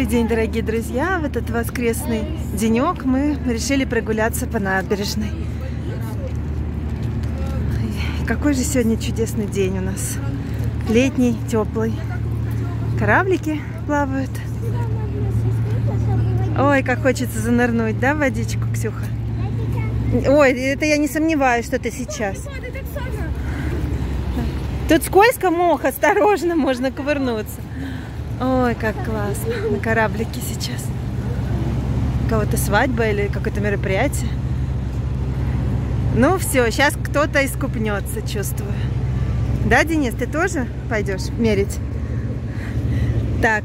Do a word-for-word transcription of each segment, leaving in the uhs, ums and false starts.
день, дорогие друзья! В этот воскресный денек мы решили прогуляться по набережной. Какой же сегодня чудесный день у нас. Летний, теплый. Кораблики плавают. Ой, как хочется занырнуть, да, в водичку, Ксюха? Ой, это я не сомневаюсь, что ты сейчас. Тут скользко, мох, осторожно, можно кувырнуться. Ой, как классно. На кораблике сейчас. У кого-то свадьба или какое-то мероприятие. Ну все, сейчас кто-то искупнется, чувствую. Да, Денис, ты тоже пойдешь мерить? Так.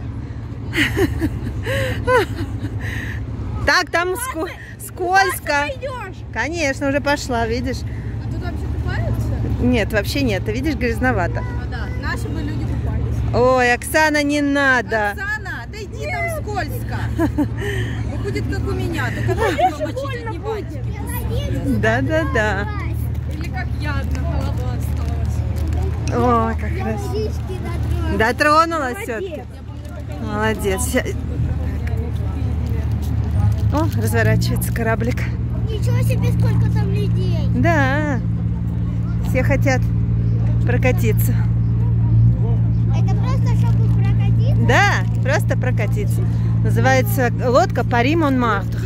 Так, там скользко. Конечно, уже пошла, видишь? А тут вообще купаются? Нет, вообще нет. Ты видишь, грязновато. А, да. Наши бы люди купались. Ой, Оксана, не надо. Оксана, да иди, там скользко. Ну, будет как у меня. Только надо помочить одни бантики. Да-да-да. Или как я, одна голова осталась. Ой, как хорошо. Дотронулась все-таки. Молодец. О, разворачивается кораблик. Ничего себе, сколько там людей. Да. Все хотят прокатиться. Это просто, чтобы прокатиться? Да, просто прокатиться. Называется лодка Пари Монмартр.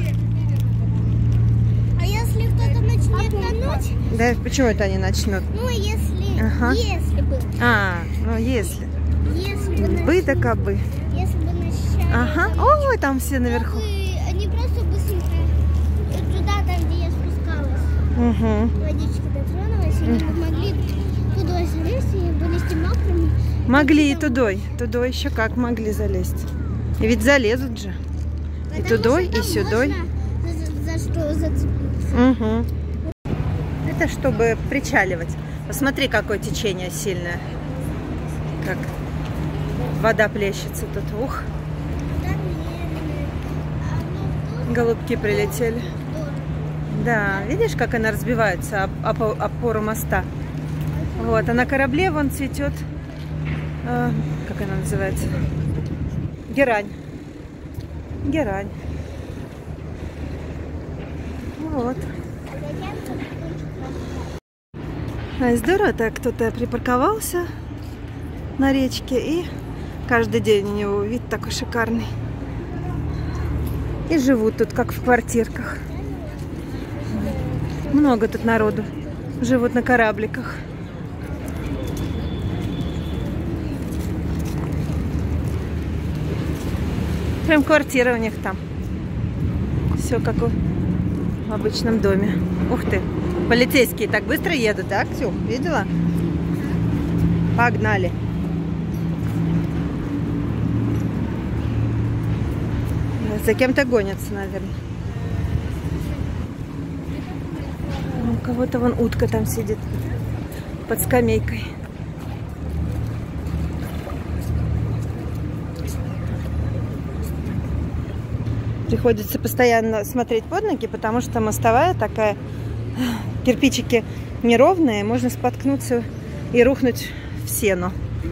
А если кто-то начнет тонуть? Да, почему это они начнут? Ну, если, Ага. если бы. А, ну если. Если бы. Бы да кабы. Если бы начали. Ага. Ой, там все наверху. Они просто быстренько туда, там, где я спускалась. Угу. Водички дотронулась, они бы могли туда залезть и вылезти мокрыми. Могли и тудой. Тудой еще как могли залезть. И ведь залезут же. И тудой, и сюдой. За, за что зацепиться. Угу. Это чтобы причаливать. Посмотри, какое течение сильное. Как вода плещется тут. Ух. Голубки прилетели. Да, видишь, как она разбивается об, об опору моста. Вот, а на корабле вон цветет. Э, как она называется? Герань. Герань. Вот. А здорово, так кто-то припарковался на речке, и каждый день у него вид такой шикарный. И живут тут, как в квартирках. Много тут народу. Живут на корабликах. Прям квартира у них там. Все как в обычном доме. Ух ты. Полицейские так быстро едут, да, Ксю? Видела? Погнали. За кем-то гонятся, наверное. У кого-то вон утка там сидит под скамейкой. Приходится постоянно смотреть под ноги, потому что мостовая такая, кирпичики неровные, можно споткнуться и рухнуть в сену.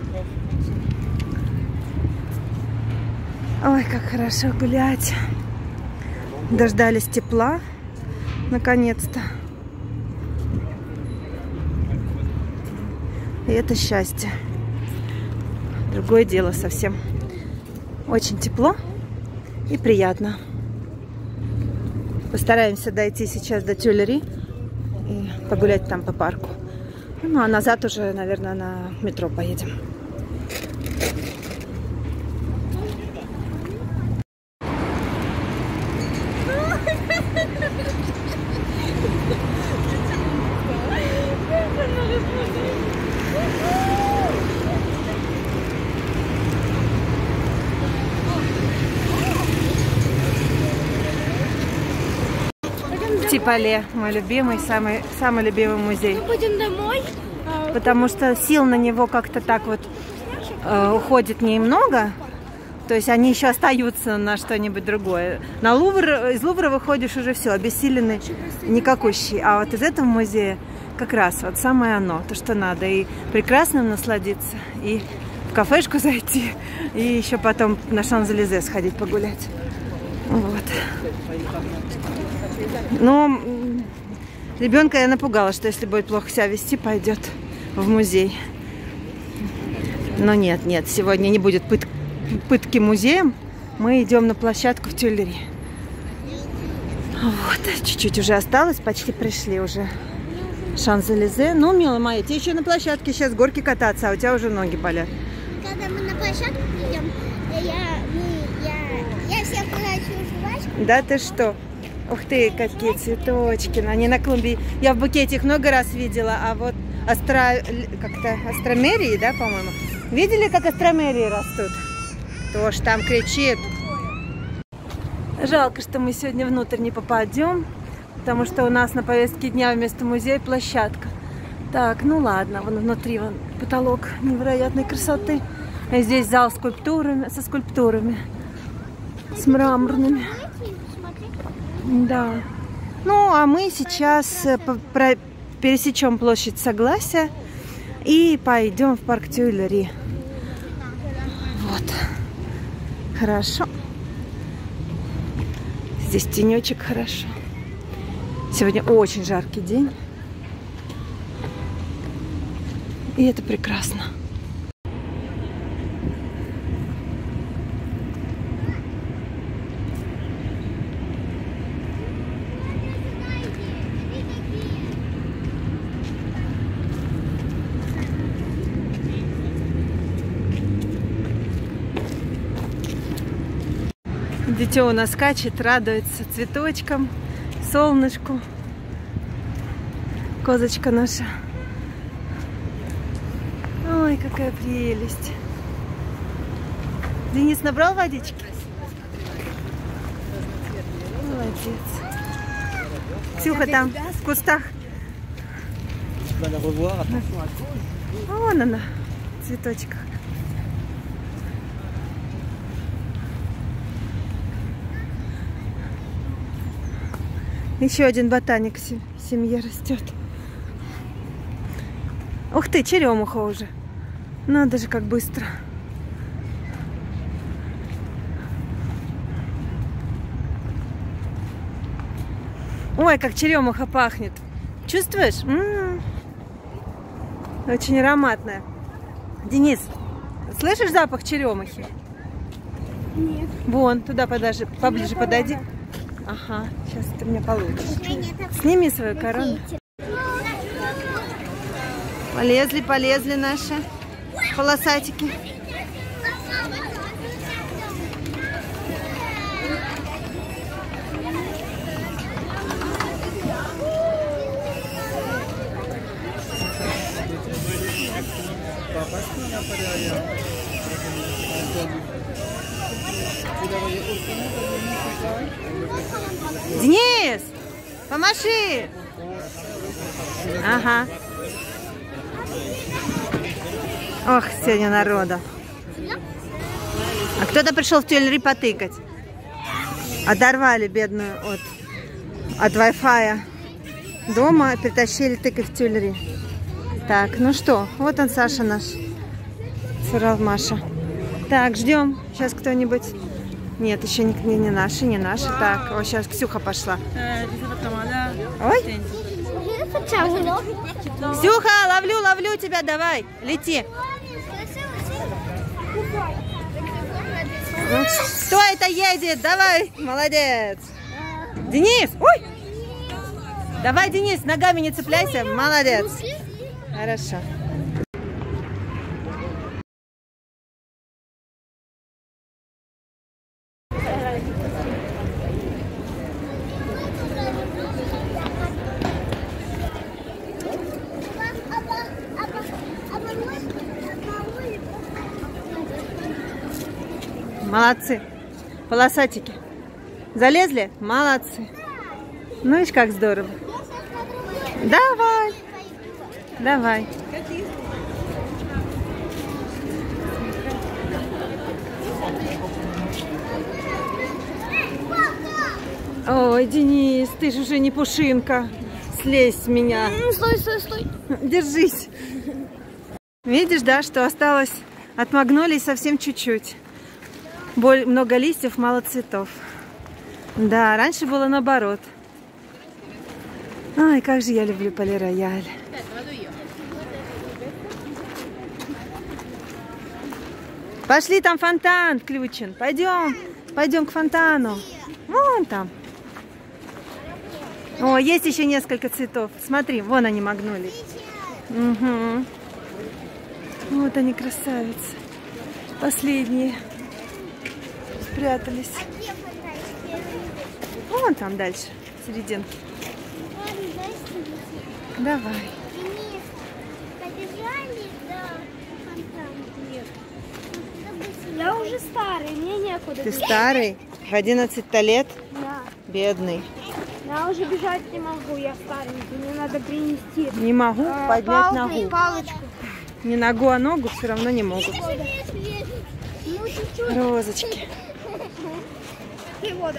Ой, как хорошо гулять. Дождались тепла, наконец-то. И это счастье. Другое дело совсем. Очень тепло и приятно. Постараемся дойти сейчас до Тюльри и погулять там по парку. Ну, а назад уже, наверное, на метро поедем. Типале, мой любимый, самый, самый любимый музей. Мы пойдем домой. Потому что сил на него как-то так вот э, уходит немного. То есть они еще остаются на что-нибудь другое. На Лувр, из Лувра выходишь уже все, обессиленный, никакущий. А вот из этого музея как раз вот самое оно, то, что надо. И прекрасным насладиться, и в кафешку зайти и еще потом на Шанс-Элизе сходить погулять. Вот. Но ребенка я напугала, что если будет плохо себя вести, пойдет в музей. Но нет, нет, сегодня не будет пыт пытки музеем. Мы идем на площадку в Тюильри. Вот, чуть-чуть уже осталось, почти пришли уже. Шанс-Элизе. Ну, милая моя, тебе еще на площадке сейчас горки кататься, а у тебя уже ноги болят. Когда мы на площадку идем, я, мы, я, я всем хочу жвачку. Да ты что? Ух ты, какие цветочки. Они на клумбе. Я в букете их много раз видела, а вот астра... как-то астромерии, да, по-моему? Видели, как астромерии растут? Кто ж там кричит? Жалко, что мы сегодня внутрь не попадем, потому что у нас на повестке дня вместо музея площадка. Так, ну ладно, вон внутри вон потолок невероятной красоты. А здесь зал с скульптурами, со скульптурами, с мраморными. Да. Ну, а мы сейчас пересечем площадь Согласия и пойдем в парк Тюильри. Вот. Хорошо. Здесь тенечек хорошо. Сегодня очень жаркий день. И это прекрасно. Дитё у нас скачет, радуется цветочкам, солнышку. Козочка наша. Ой, какая прелесть. Денис набрал водички? Молодец. Ксюха там в кустах. Вон она, в цветочках. Еще один ботаник в семье растет. Ух ты, черемуха уже. Надо же, как быстро. Ой, как черемуха пахнет. Чувствуешь? М-м-м. Очень ароматная. Денис, слышишь запах черемухи? Нет. Вон, туда подажи, поближе подойди. Ага, сейчас ты меня получишь. Сними свою корону. Полезли, полезли наши полосатики. Денис, помаши. Ага. Ох, сегодня народу. А кто-то пришел в Тюильри потыкать. Оторвали бедную от, от Wi-Fi дома и притащили тыкать в Тюильри. Так, ну что, вот он, Саша наш. Сурал Маша. Так, ждем. Сейчас кто-нибудь... Нет, еще не, не, не наши, не наши. Так, вот сейчас Ксюха пошла. Ой. Ксюха, ловлю, ловлю тебя, давай, лети. Кто это едет? Давай, молодец. Денис, ой. Давай, Денис, ногами не цепляйся, молодец. Хорошо. Молодцы. Полосатики. Залезли? Молодцы. Ну, видишь, как здорово. Давай. Давай. Ой, Денис, ты же уже не пушинка. Слезь с меня. Стой, стой, стой. Держись. Видишь, да, что осталось От магнолий совсем чуть-чуть. Много листьев, мало цветов. Да, раньше было наоборот. Ай, как же я люблю Пале-Рояль. Пошли, там фонтан включен. Пойдем, пойдем к фонтану. Вон там. О, есть еще несколько цветов. Смотри, вон они, магнолии. Угу. Вот они, красавицы. Последние. Спрятались. Вон там дальше, в серединке. Давай. Я уже старый, мне некуда. Ты старый? В одиннадцать-то лет? Да. Бедный. Я уже бежать не могу, я старенький. Мне надо принести. Не могу э, поднять палку, ногу. Палочку. Не ногу, а ногу все равно не могут. Ну, чуть-чуть. Розочки. И вода.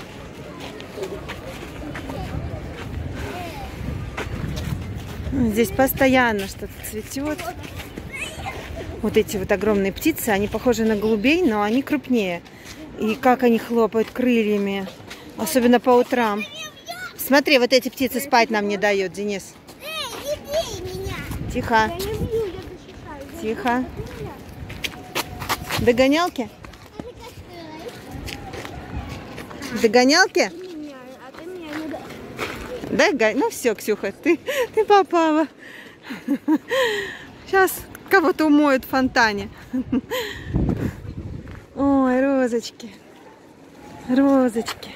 Здесь постоянно что-то цветет. Вот эти вот огромные птицы, они похожи на голубей, но они крупнее. И как они хлопают крыльями, особенно по утрам. Смотри, вот эти птицы спать нам не дают, Денис. Эй, не бей меня. Тихо, Я не бью, я защищаю. тихо. Догонялки? Догонялки? Меня, а ты меня не да. Дай, ну все, Ксюха, ты, ты попала. Сейчас кого-то умоют в фонтане. Ой, розочки. Розочки.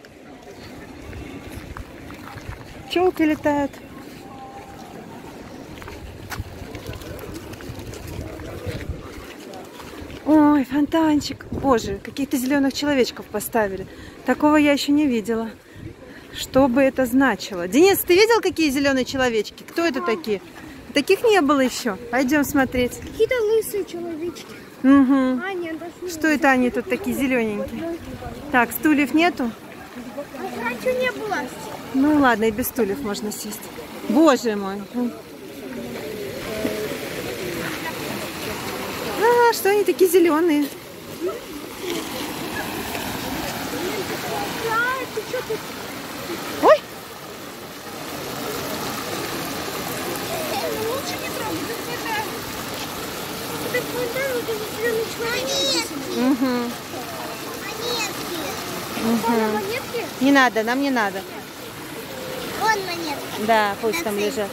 Пчелки летают. Ой, фонтанчик. Боже, каких-то зеленых человечков поставили. Такого я еще не видела. Что бы это значило? Денис, ты видел, какие зеленые человечки? Кто это такие? Таких не было еще. Пойдем смотреть. Какие-то лысые человечки. Угу. А, нет, даже не Что это они тут такие зелененькие? Так, стульев нету? А раньше не было. Ну ладно, и без стульев можно сесть. Боже мой. А, что они такие зеленые? Да, ты что тут? Ой! Лучше не трогай. Это фонтан, это зеленый человечек. Угу. Угу. Монетки? Не надо, нам не надо. Вон монетка. Да, пусть там лежат.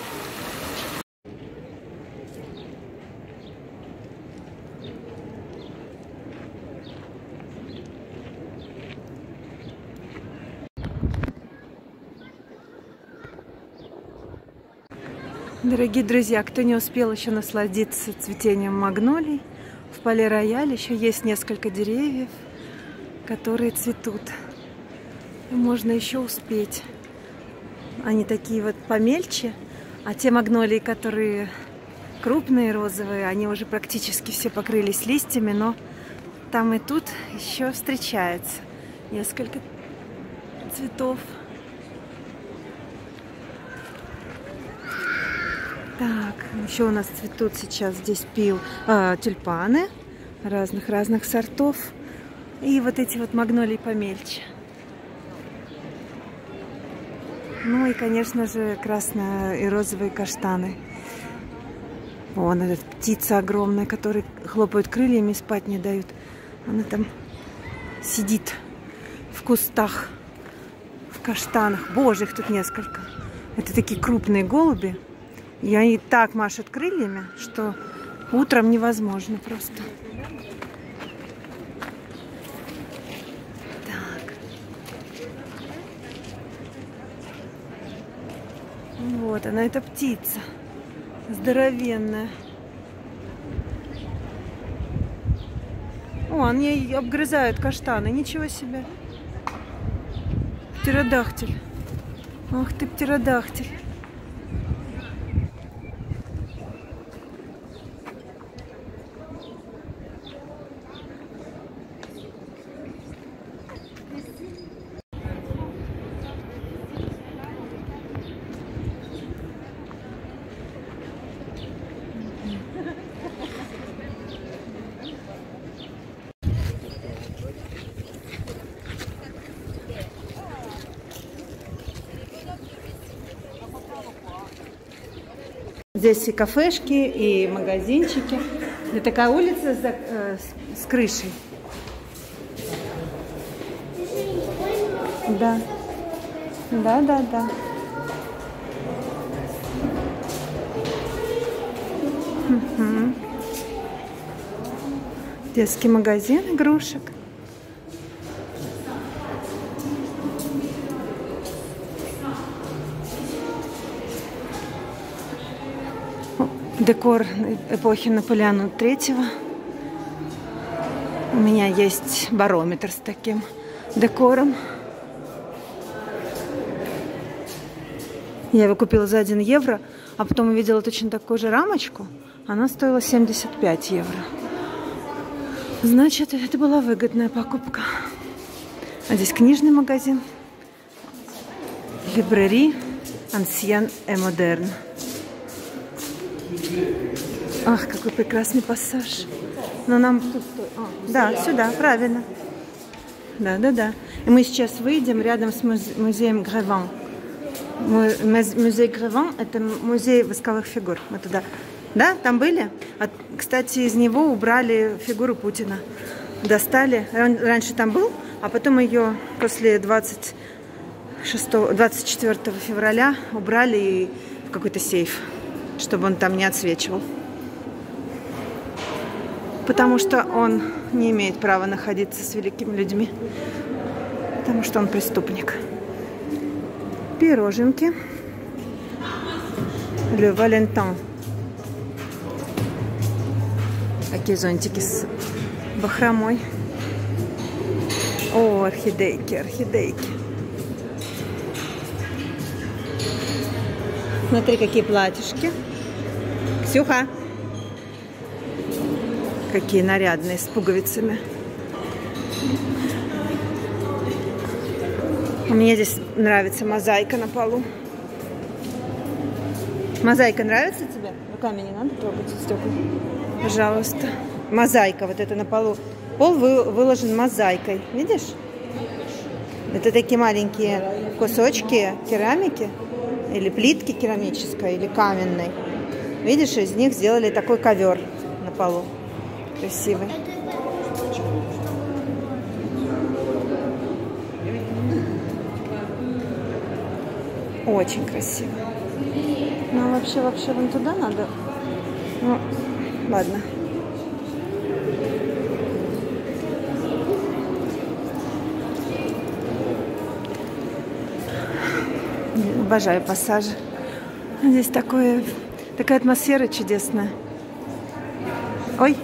Дорогие друзья, кто не успел еще насладиться цветением магнолий, в Пале-Рояль еще есть несколько деревьев, которые цветут. И можно еще успеть. Они такие вот помельче, а те магнолии, которые крупные, розовые, они уже практически все покрылись листьями, но там и тут еще встречается несколько цветов. Так, еще у нас цветут сейчас здесь пил, э, тюльпаны разных-разных сортов. И вот эти вот магнолии помельче. Ну и, конечно же, красные и розовые каштаны. Вон эта птица огромная, которая хлопают крыльями, спать не дают. Она там сидит в кустах, в каштанах. Боже, их тут несколько. Это такие крупные голуби. И они так машут крыльями, что утром невозможно просто. Так. Вот она, эта птица. Здоровенная. О, они обгрызают каштаны. Ничего себе. Птеродактиль. Ах ты, птеродактиль. Здесь и кафешки, и магазинчики. И такая улица с, э, с, с крышей. Да. Да, да, да. Угу. Детский магазин игрушек. Декор эпохи Наполеона третьего. У меня есть барометр с таким декором. Я его купила за один евро, а потом увидела точно такую же рамочку. Она стоила семьдесят пять евро. Значит, это была выгодная покупка. А здесь книжный магазин. Librairie Ancien et Moderne. Ах, какой прекрасный пассаж. Но нам тут... А, да, сюда, правильно. Да, да, да. И мы сейчас выйдем рядом с музе... музеем Греван. Музей Греван – это музей восковых фигур. Мы туда... Да, там были? А, кстати, из него убрали фигуру Путина. Достали. Раньше там был, а потом ее после двадцать шестого, двадцать четвёртого февраля убрали в какой-то сейф, чтобы он там не отсвечивал. Потому что он не имеет права находиться с великими людьми. Потому что он преступник. Пироженки. Le Valentin. Такие зонтики с бахромой. О, орхидейки, орхидейки. Смотри, какие платьишки. Ксюха. Какие нарядные, с пуговицами. Мне здесь нравится мозаика на полу. Мозаика нравится тебе? Руками не надо трогать стекла. Пожалуйста. Мозаика вот это на полу. Пол вы, выложен мозаикой. Видишь? Это такие маленькие кусочки керамики. Или плитки керамической, или каменной. Видишь, из них сделали такой ковер на полу. Красивый. Очень красиво. Ну, вообще, вообще, вон туда надо. Ну, ладно. Обожаю пассажи. Здесь такое, такая атмосфера чудесная. Ой.